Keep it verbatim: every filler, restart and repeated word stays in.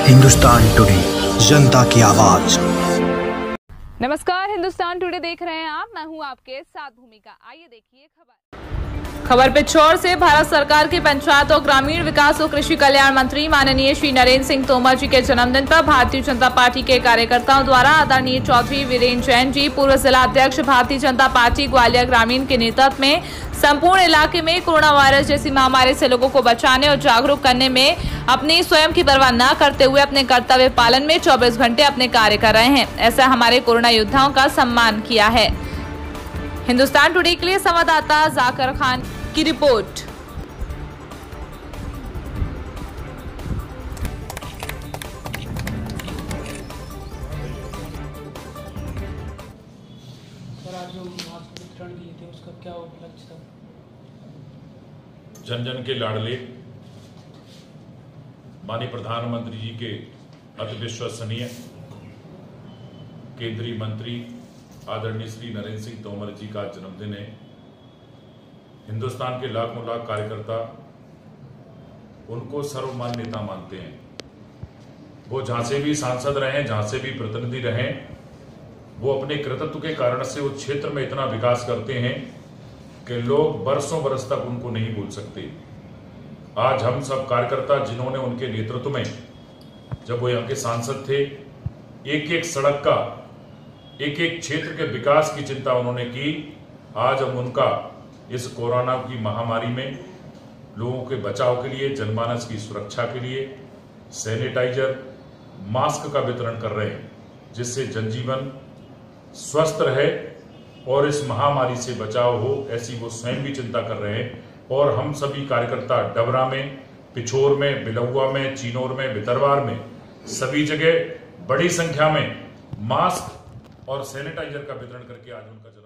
Hindustan today, जनता की आवाज। नमस्कार, हिंदुस्तान टुडे देख रहे हैं आप। मैं हूं आपके साथ भूमिका। आइए देखिए खबर। खबर पिछोर से भारत सरकार के पंचायत और ग्रामीण विकास और कृषि कल्याण मंत्री माननीय श्री नरेंद्र सिंह तोमर जी के जन्मदिन पर भारतीय जनता पार्टी के कार्यकर्ताओं द्वारा आदरणीय चौधरी वीरेंद्र जैन जी, पूर्व जिला अध्यक्ष भारतीय जनता पार्टी ग्वालियर ग्रामीण के नेतृत्व में संपूर्ण इलाके में कोरोना वायरस जैसी महामारी से लोगों को बचाने और जागरूक करने में अपनी स्वयं की परवाह न करते हुए अपने कर्तव्य पालन में चौबीस घंटे अपने कार्य कर रहे हैं। ऐसा हमारे कोरोना योद्धाओं का सम्मान किया है। हिंदुस्तान टुडे के लिए संवाददाता जाकिर खान की रिपोर्ट। क्या उपलक्ष्य था? जन जन के लाडले माननीय प्रधानमंत्री जी के अति विश्वसनीय केंद्रीय मंत्री आदरणीय श्री नरेंद्र सिंह तोमर जी का जन्मदिन है। हिंदुस्तान के लाखों लाख कार्यकर्ता उनको सर्वमान्य नेता मानते हैं। वो जहां से भी सांसद रहे, जहां से भी प्रतिनिधि रहे, वो अपने कृतित्व के कारण से उस क्षेत्र में इतना विकास करते हैं कि लोग बरसों बरस तक उनको नहीं भूल सकते। आज हम सब कार्यकर्ता जिन्होंने उनके नेतृत्व में, जब वो यहाँ के सांसद थे, एक एक सड़क का, एक एक क्षेत्र के विकास की चिंता उन्होंने की। आज हम उनका इस कोरोना की महामारी में लोगों के बचाव के लिए, जनमानस की सुरक्षा के लिए सैनिटाइजर, मास्क का वितरण कर रहे हैं, जिससे जनजीवन स्वस्थ रहे और इस महामारी से बचाव हो, ऐसी वो स्वयं भी चिंता कर रहे हैं। और हम सभी कार्यकर्ता डबरा में, पिछोर में, बिलौआ में, चीनोर में, भितरवार में, सभी जगह बड़ी संख्या में मास्क और सैनिटाइजर का वितरण करके आज उनका